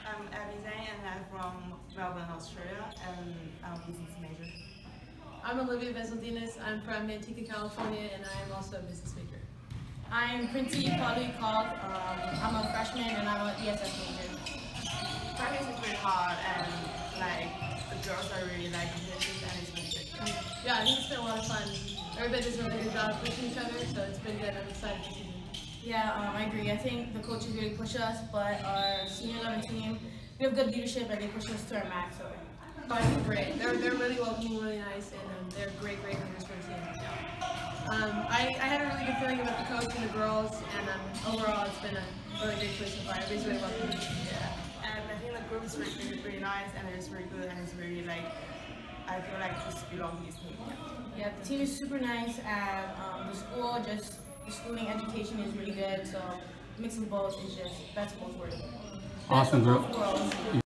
I'm Abby Zhang and I'm from Melbourne, Australia, and I'm a business major. I'm Olivia Vezaldenos. I'm from Manteca, California, and I am also a business major. I'm Paaluhi-Caulk. I'm a freshman and I'm an ESS major. Practice is pretty hard and the girls are really competitive and it's been good. Yeah, I think it's been a lot of fun. Everybody does a really good job pushing each other, so it's been good. I'm excited to see them. Yeah, I agree. I think the coaches really push us, but our senior 11 team, we have good leadership and they push us to our max. So I think great. They're really welcoming, really nice, and they're great leaders for the team. I had a really good feeling about the coach and the girls, and overall it's been a really great place so far. Everybody's really welcoming. Yeah, and I think the group is really nice, and it's very good, and it's really I feel like just belong to this team. Yeah, the team is super nice, and the school, just the schooling education is really good. So mixing both is just best of both worlds. Awesome, girl.